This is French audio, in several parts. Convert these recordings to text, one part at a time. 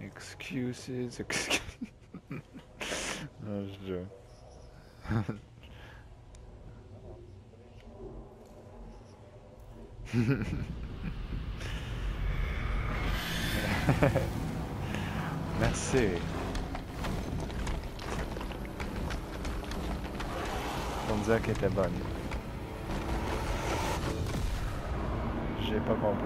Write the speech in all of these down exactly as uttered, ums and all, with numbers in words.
Excuses, excuses. Non, je jure. Merci. Pour me dire qu'elle était bonne. J'ai pas compris.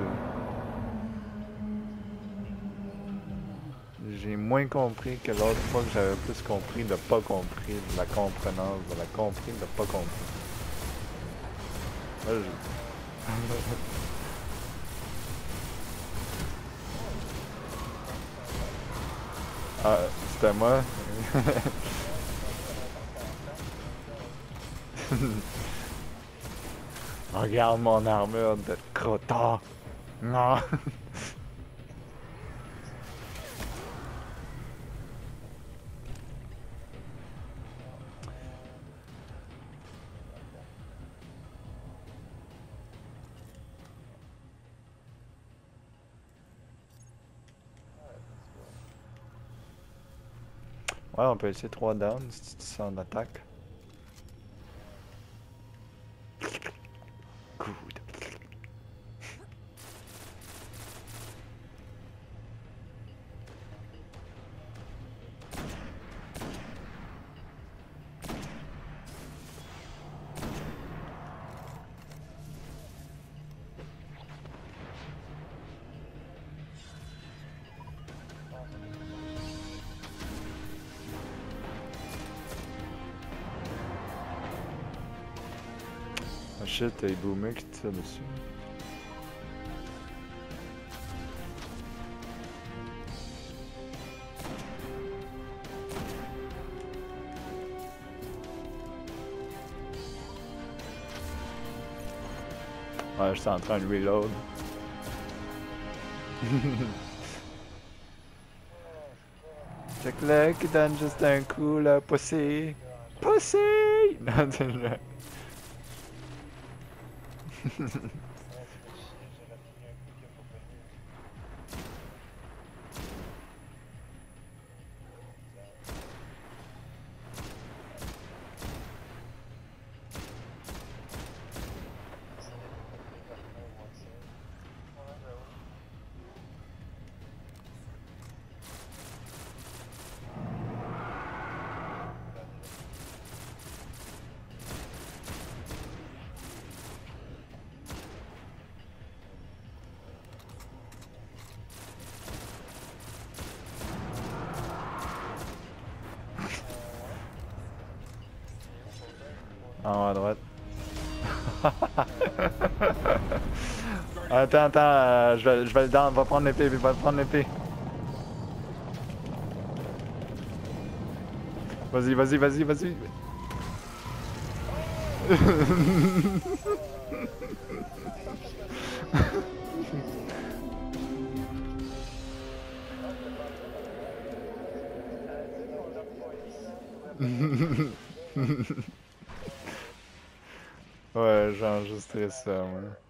J'ai moins compris que l'autre fois que j'avais plus compris de pas compris, de la comprenance, de la compris, de pas compris. Là, je... Ah, c'était moi. Regarde mon armure de crotard. Non. Ouais, on peut essayer trois downs si tu sens d'attaque. Good. Oh shit, t'as les boomers qui tirent dessus. Ouais, je suis en train de reload. Check-le qui donne juste un coup là, pussy! Pussy! Non, c'est vrai. En haut à droite. Attends, attends, euh, je, vais, je vais le down, va prendre l'épée, va prendre l'épée. Vas-y, vas-y, vas-y, vas-y. Ouais, j'enregistrais ça, moi.